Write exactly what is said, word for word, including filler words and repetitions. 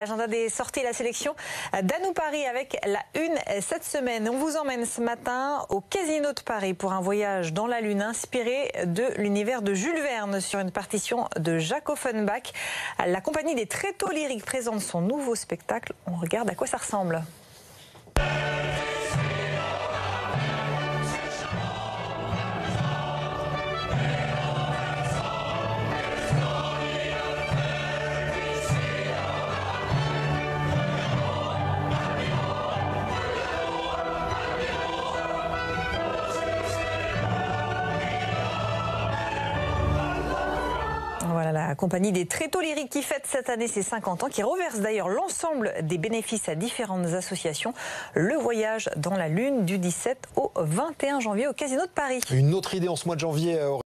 Agenda des sorties et la sélection d'Anou Paris avec la une cette semaine. On vous emmène ce matin au Casino de Paris pour un voyage dans la Lune inspiré de l'univers de Jules Verne sur une partition de Jacques Offenbach. La compagnie des Tréteaux Lyriques présente son nouveau spectacle. On regarde à quoi ça ressemble. Voilà la compagnie des Tréteaux Lyriques qui fête cette année ses cinquante ans, qui reverse d'ailleurs l'ensemble des bénéfices à différentes associations. Le voyage dans la Lune du dix-sept au vingt et un janvier au Casino de Paris. Une autre idée en ce mois de janvier.